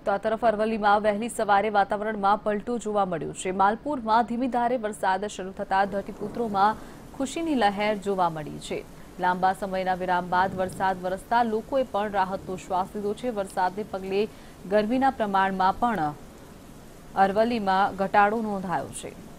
તો આ તરફ અરવલ્લીમાં વહેલી સવારે વાતાવરણમાં પલટો જોવા મળ્યો છે। માલપુરમાં ધીમી ધારે વરસાદ શરૂ થતા ધરતીપુત્રોમાં ખુશીની લહેર જોવા મળી છે। લાંબા સમયના વિરામ બાદ વરસાદ વરસતા લોકોએ પણ રાહતનો શ્વાસ લીધો છે। વરસાદને પગલે ગરમીના પ્રમાણમાં પણ અરવલ્લીમાં ઘટાડો નોંધાયો છે।